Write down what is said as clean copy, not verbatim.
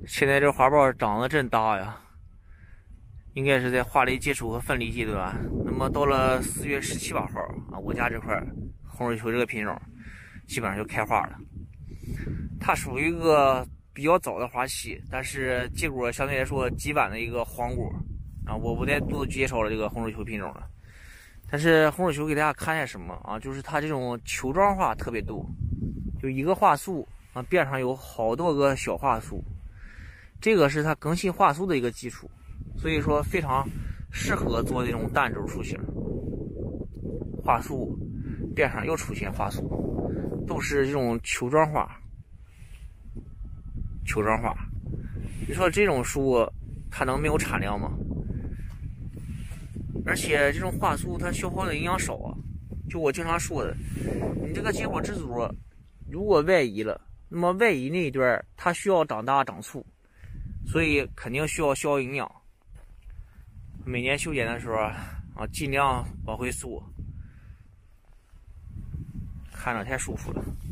现在这花苞长得真大呀，应该是在花蕾接触和分离阶段。那么到了4月17、8号啊，我家这块红蕊球这个品种基本上就开花了。它属于一个比较早的花期，但是结果相对来说极晚的一个黄果啊。我不再多介绍了这个红蕊球品种了。但是红蕊球给大家看一下什么啊？就是它这种球状花特别多，就一个花束啊，边上有好多个小花束，这个是它更新花束的一个基础，所以说非常适合做这种单轴树型。花束边上又出现花束，都是这种球状花。球状花，你说这种树它能没有产量吗？而且这种花束它消耗的营养少啊，就我经常说的，你这个结果支组如果外移了，那么外移那一段它需要长大长粗，所以肯定需要消耗营养。每年修剪的时候啊，尽量往回缩，看着太舒服了。